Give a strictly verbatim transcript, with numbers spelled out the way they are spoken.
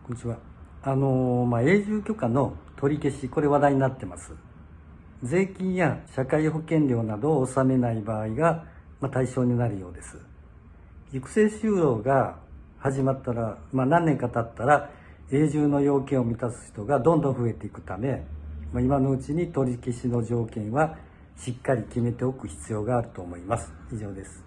こんにちは。あのまあ、永住許可の取り消し、これ話題になってます。税金や社会保険料などを納めない場合が、まあ、対象になるようです。育成就労が始まったら、まあ、何年か経ったら、永住の要件を満たす人がどんどん増えていくため、まあ、今のうちに取り消しの条件はしっかり決めておく必要があると思います。以上です。